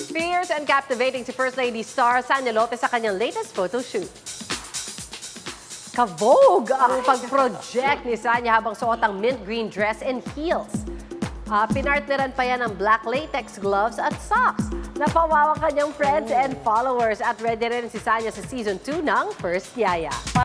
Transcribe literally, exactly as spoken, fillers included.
Fierce and captivating si First Lady star Sanya Lopez sa kanyang latest photoshoot. Ka-vogue ang pag-project ni Sanya habang suot ang mint green dress and heels. Uh, pinartneran pa yan ng black latex gloves at socks. Napawawa kanyang friends and followers at ready rin si Sanya sa season two ng First Yaya.